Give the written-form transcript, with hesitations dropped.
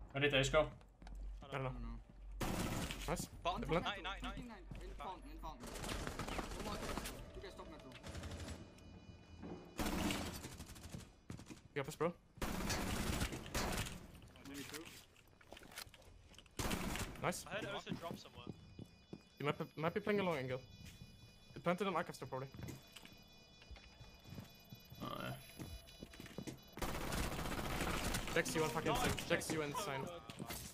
Where did Ace go? I don't know. Nice. Fountain, Plant. 99. In fountain. One more. You guys top metal. You up us, bro. Maybe two. Nice. I heard it also drop somewhere. You might be playing a long angle. It planted on Arcaster probably. Oh, yeah. Jeggz you on fucking Nice. Jeggz you insane. Good.